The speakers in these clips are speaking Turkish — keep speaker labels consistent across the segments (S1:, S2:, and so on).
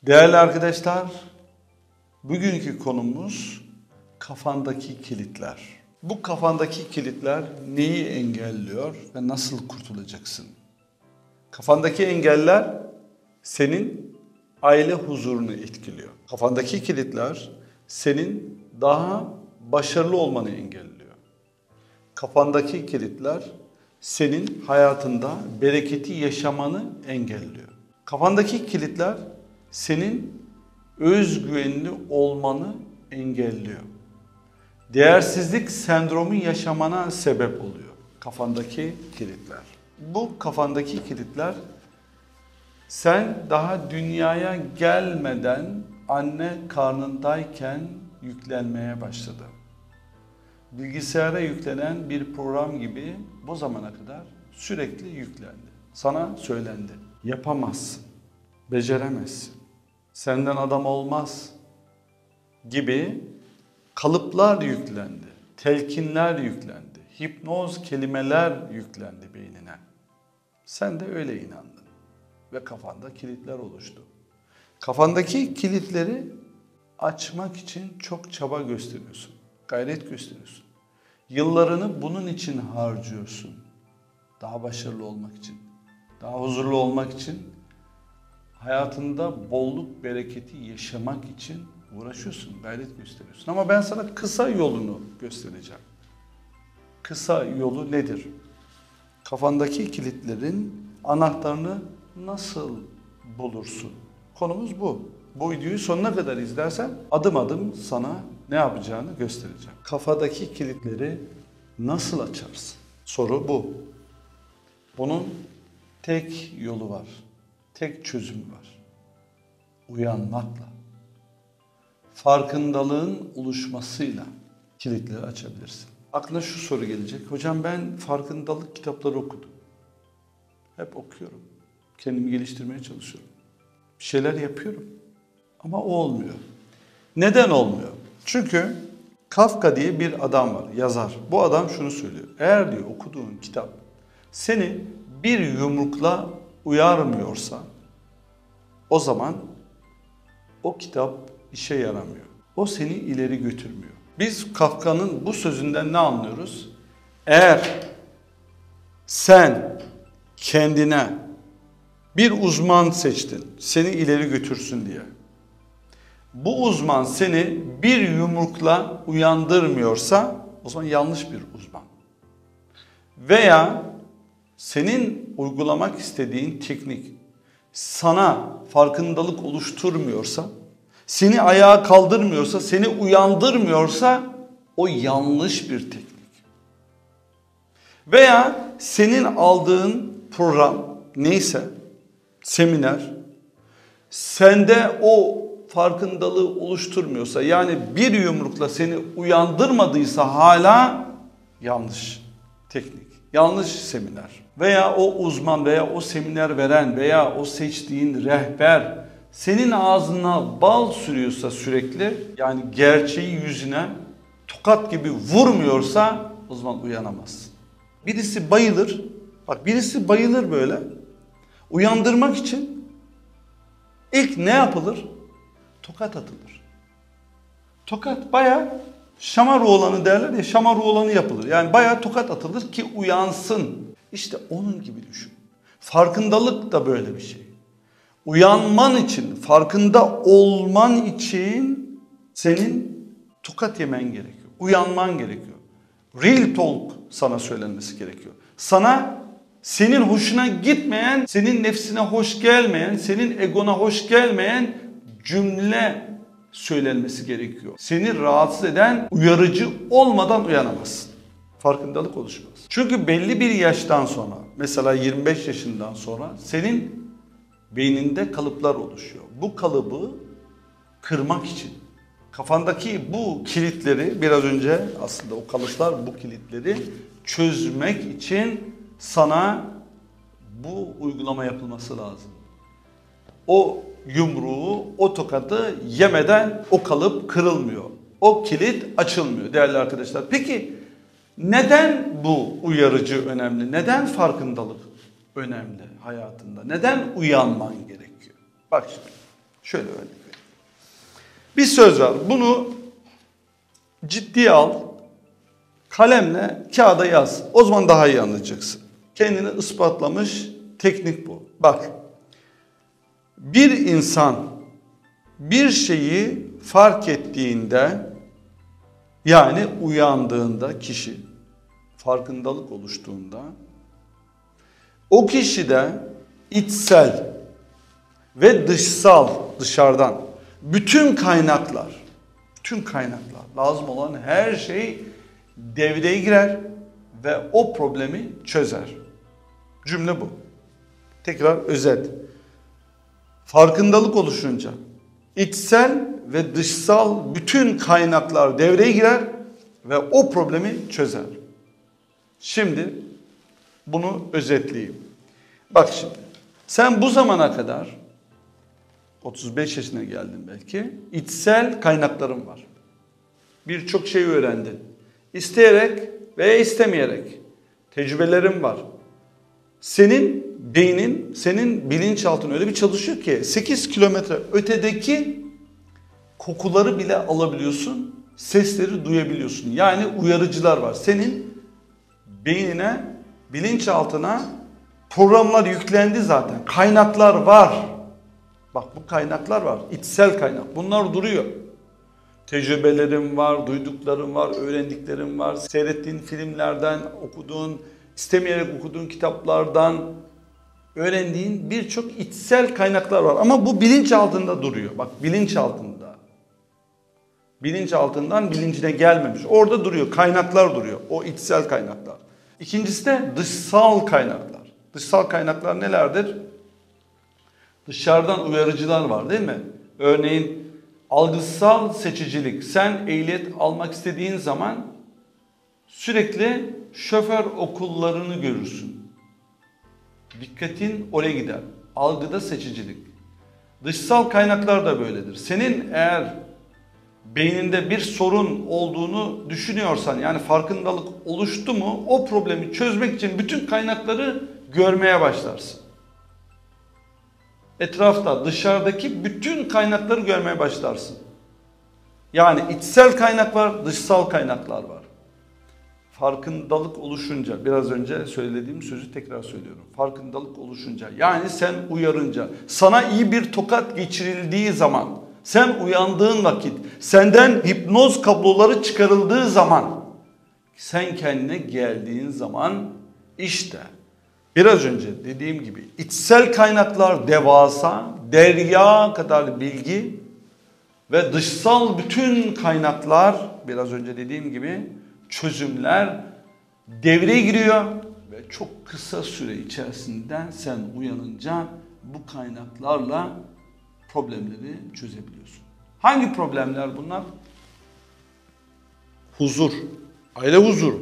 S1: Değerli arkadaşlar, bugünkü konumuz kafandaki kilitler. Bu kafandaki kilitler neyi engelliyor ve nasıl kurtulacaksın? Kafandaki engeller senin aile huzurunu etkiliyor. Kafandaki kilitler senin daha başarılı olmanı engelliyor. Kafandaki kilitler senin hayatında bereketi yaşamanı engelliyor. Kafandaki kilitler senin özgüvenli olmanı engelliyor. Değersizlik sendromu yaşamana sebep oluyor kafandaki kilitler. Bu kafandaki kilitler sen daha dünyaya gelmeden anne karnındayken yüklenmeye başladı. Bilgisayara yüklenen bir program gibi bu zamana kadar sürekli yüklendi. Sana söylendi. Yapamazsın, beceremezsin, senden adam olmaz gibi kalıplar yüklendi, telkinler yüklendi, hipnoz kelimeler yüklendi beynine. Sen de öyle inandın ve kafanda kilitler oluştu. Kafandaki kilitleri açmak için çok çaba gösteriyorsun, gayret gösteriyorsun. Yıllarını bunun için harcıyorsun. Daha başarılı olmak için, daha huzurlu olmak için, hayatında bolluk bereketi yaşamak için uğraşıyorsun, gayret gösteriyorsun. Ama ben sana kısa yolunu göstereceğim. Kısa yolu nedir? Kafandaki kilitlerin anahtarını nasıl bulursun? Konumuz bu. Bu videoyu sonuna kadar izlersen adım adım sana ne yapacağını göstereceğim. Kafadaki kilitleri nasıl açarsın? Soru bu. Bunun tek yolu var. Tek çözümü var. Uyanmakla. Farkındalığın oluşmasıyla kilitleri açabilirsin. Aklına şu soru gelecek. Hocam ben farkındalık kitapları okudum. Hep okuyorum. Kendimi geliştirmeye çalışıyorum. Bir şeyler yapıyorum. Ama o olmuyor. Neden olmuyor? Çünkü Kafka diye bir adam var, yazar. Bu adam şunu söylüyor. Eğer diyor okuduğun kitap seni bir yumrukla uyarmıyorsa o zaman o kitap işe yaramıyor. O seni ileri götürmüyor. Biz Kafka'nın bu sözünden ne anlıyoruz? Eğer sen kendine bir uzman seçtin, seni ileri götürsün diye. Bu uzman seni bir yumrukla uyandırmıyorsa o zaman yanlış bir uzman. Veya senin uygulamak istediğin teknik sana farkındalık oluşturmuyorsa, seni ayağa kaldırmıyorsa, seni uyandırmıyorsa o yanlış bir teknik. Veya senin aldığın program neyse, seminer, sende o farkındalığı oluşturmuyorsa, yani bir yumrukla seni uyandırmadıysa hala yanlış teknik, yanlış seminer. Veya o uzman veya o seminer veren veya o seçtiğin rehber senin ağzına bal sürüyorsa sürekli, yani gerçeği yüzüne tokat gibi vurmuyorsa o zaman uyanamazsın. Birisi bayılır, bak birisi bayılır böyle, uyandırmak için ilk ne yapılır? Tokat atılır. Tokat bayağı şamar oğlanı derler ya, şamar oğlanı yapılır. Yani bayağı tokat atılır ki uyansın. İşte onun gibi düşün. Farkındalık da böyle bir şey. Uyanman için, farkında olman için senin tokat yemen gerekiyor. Uyanman gerekiyor. Real talk sana söylenmesi gerekiyor. Sana senin hoşuna gitmeyen, senin nefsine hoş gelmeyen, senin egona hoş gelmeyen cümle söylenmesi gerekiyor. Seni rahatsız eden uyarıcı olmadan uyanamazsın. Farkındalık oluşmaz. Çünkü belli bir yaştan sonra, mesela 25 yaşından sonra senin beyninde kalıplar oluşuyor. Bu kalıbı kırmak için kafandaki bu kilitleri, biraz önce aslında o kalıplar bu kilitleri çözmek için sana bu uygulama yapılması lazım. O yumruğu, o tokadı yemeden o kalıp kırılmıyor. O kilit açılmıyor değerli arkadaşlar. Peki neden bu uyarıcı önemli? Neden farkındalık önemli hayatında? Neden uyanman gerekiyor? Bak şimdi. Şöyle örnek vereyim. Bir söz var. Bunu ciddiye al. Kalemle kağıda yaz. O zaman daha iyi anlayacaksın. Kendini ispatlamış teknik bu. Bak. Bir insan bir şeyi fark ettiğinde, yani uyandığında, kişi farkındalık oluştuğunda, o kişide içsel ve dışsal, dışarıdan bütün kaynaklar lazım olan her şey devreye girer ve o problemi çözer. Cümle bu. Tekrar özet. Farkındalık oluşunca içsel ve dışsal bütün kaynaklar devreye girer ve o problemi çözer. Şimdi bunu özetleyeyim. Bak şimdi, sen bu zamana kadar 35 yaşına geldin belki, içsel kaynakların var. Birçok şey öğrendin. İsteyerek veya istemeyerek tecrübelerin var. Senin beynin, senin bilinçaltın öyle bir çalışıyor ki 8 kilometre ötedeki kokuları bile alabiliyorsun, sesleri duyabiliyorsun. Yani uyarıcılar var. Senin beynine, bilinçaltına programlar yüklendi zaten. Kaynaklar var. Bak bu kaynaklar var. İçsel kaynak. Bunlar duruyor. Tecrübelerim var, duyduklarım var, öğrendiklerim var. Seyrettiğin filmlerden, okuduğun, istemeyerek okuduğun kitaplardan öğrendiğin birçok içsel kaynaklar var. Ama bu bilinçaltında duruyor. Bak bilinçaltında. Bilinçaltından bilincine gelmemiş. Orada duruyor. Kaynaklar duruyor. O içsel kaynaklar. İkincisi de dışsal kaynaklar. Dışsal kaynaklar nelerdir? Dışarıdan uyarıcılar var değil mi? Örneğin algısal seçicilik. Sen ehliyet almak istediğin zaman sürekli şoför okullarını görürsün. Dikkatin oraya gider. Algıda seçicilik. Dışsal kaynaklar da böyledir. Senin eğer beyninde bir sorun olduğunu düşünüyorsan, yani farkındalık oluştu mu, o problemi çözmek için bütün kaynakları görmeye başlarsın. Etrafta, dışarıdaki bütün kaynakları görmeye başlarsın. Yani içsel kaynak var, dışsal kaynaklar var. Farkındalık oluşunca, biraz önce söylediğim sözü tekrar söylüyorum. Farkındalık oluşunca, yani sen uyarınca, sana iyi bir tokat geçirildiği zaman, sen uyandığın vakit, senden hipnoz kabloları çıkarıldığı zaman, sen kendine geldiğin zaman işte biraz önce dediğim gibi içsel kaynaklar devasa, derya kadar bilgi ve dışsal bütün kaynaklar biraz önce dediğim gibi çözümler devreye giriyor ve çok kısa süre içerisinde sen uyanınca bu kaynaklarla problemleri çözebiliyorsun. Hangi problemler bunlar? Huzur, aile huzuru.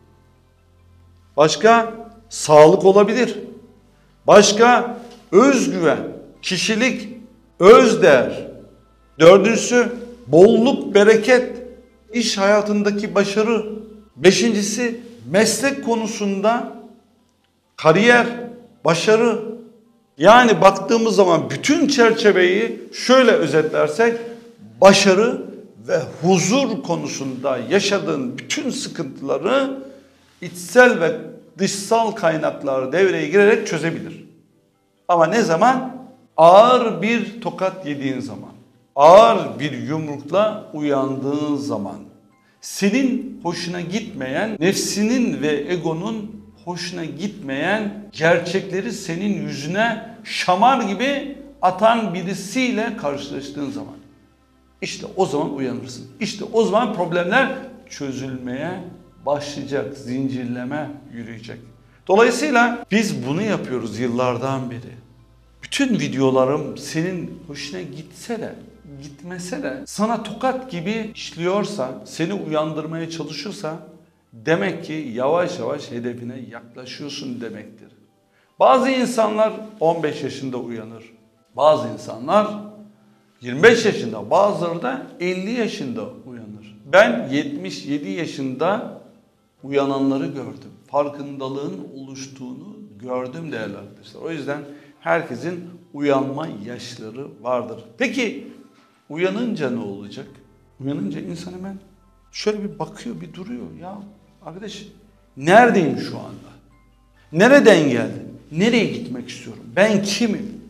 S1: Başka sağlık olabilir. Başka özgüven, kişilik, özdeğer. Dördüncüsü bolluk, bereket, iş hayatındaki başarı. Beşincisi meslek konusunda kariyer, başarı. Yani baktığımız zaman bütün çerçeveyi şöyle özetlersek başarı ve huzur konusunda yaşadığın bütün sıkıntıları içsel ve dışsal kaynaklar devreye girerek çözebilir. Ama ne zaman? Ağır bir tokat yediğin zaman, ağır bir yumrukla uyandığın zaman, senin hoşuna gitmeyen, nefsinin ve egonun hoşuna gitmeyen gerçekleri senin yüzüne şamar gibi atan birisiyle karşılaştığın zaman, işte o zaman uyanırsın. İşte o zaman problemler çözülmeye başlayacak, zincirleme yürüyecek. Dolayısıyla biz bunu yapıyoruz yıllardan beri. Bütün videolarım senin hoşuna gitse de, gitmese de sana tokat gibi işliyorsa, seni uyandırmaya çalışırsa demek ki yavaş yavaş hedefine yaklaşıyorsun demektir. Bazı insanlar 15 yaşında uyanır. Bazı insanlar 25 yaşında, bazıları da 50 yaşında uyanır. Ben 77 yaşında uyananları gördüm. Farkındalığın oluştuğunu gördüm değerli arkadaşlar. O yüzden herkesin uyanma yaşları vardır. Peki uyanınca ne olacak? Uyanınca insan hemen şöyle bir bakıyor, bir duruyor. Ya arkadaş, neredeyim şu anda? Nereden geldim? Nereye gitmek istiyorum? Ben kimim?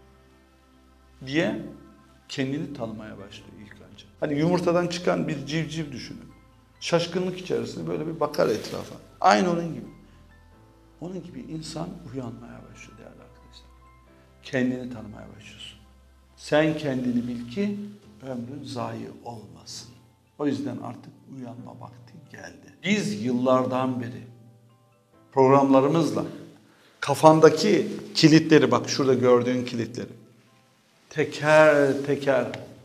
S1: Diye kendini tanımaya başlıyor ilk önce. Hani yumurtadan çıkan bir civciv düşünün. Şaşkınlık içerisinde böyle bir bakar etrafa. Aynı onun gibi. Onun gibi insan uyanmaya başlıyor değerli arkadaşlar. Kendini tanımaya başlıyorsun. Sen kendini bil ki ömrün zayi olmasın. O yüzden artık uyanma vakti geldi. Biz yıllardan beri programlarımızla kafandaki kilitleri, bak şurada gördüğün kilitleri teker teker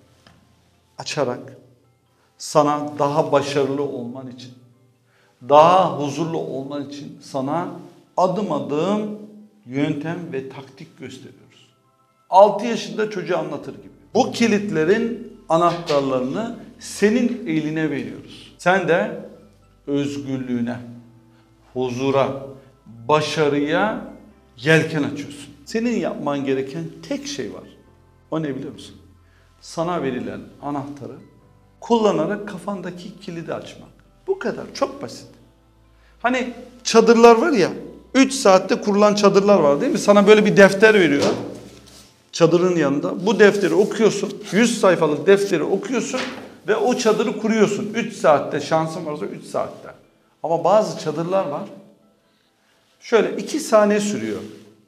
S1: açarak sana daha başarılı olman için, daha huzurlu olman için sana adım adım yöntem ve taktik gösteriyoruz. 6 yaşında çocuğa anlatır gibi. Bu kilitlerin anahtarlarını senin eline veriyoruz. Sen de özgürlüğüne, huzura, başarıya yelken açıyorsun. Senin yapman gereken tek şey var. O ne biliyor musun? Sana verilen anahtarı kullanarak kafandaki kilidi açmak. Bu kadar, çok basit. Hani çadırlar var ya, 3 saatte kurulan çadırlar var değil mi? Sana böyle bir defter veriyor. Çadırın yanında. Bu defteri okuyorsun. 100 sayfalık defteri okuyorsun ve o çadırı kuruyorsun. 3 saatte, şansın varsa 3 saatte. Ama bazı çadırlar var. Şöyle 2 saniye sürüyor.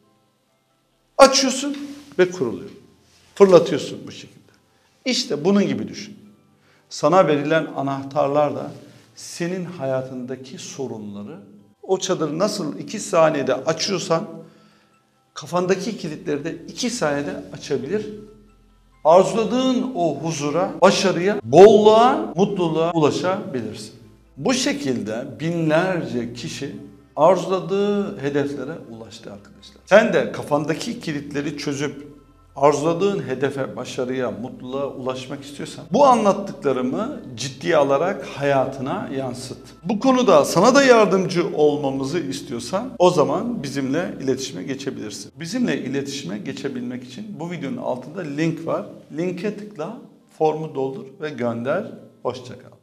S1: Açıyorsun ve kuruluyor. Fırlatıyorsun bu şekilde. İşte bunun gibi düşün. Sana verilen anahtarlar da senin hayatındaki sorunları, o çadırı nasıl 2 saniyede açıyorsan kafandaki kilitleri de 2 saniyede açabilir. Arzuladığın o huzura, başarıya, bolluğa, mutluluğa ulaşabilirsin. Bu şekilde binlerce kişi arzuladığı hedeflere ulaştı arkadaşlar. Sen de kafandaki kilitleri çözüp arzuladığın hedefe, başarıya, mutluluğa ulaşmak istiyorsan bu anlattıklarımı ciddiye alarak hayatına yansıt. Bu konuda sana da yardımcı olmamızı istiyorsan o zaman bizimle iletişime geçebilirsin. Bizimle iletişime geçebilmek için bu videonun altında link var. Linke tıkla, formu doldur ve gönder. Hoşça kal.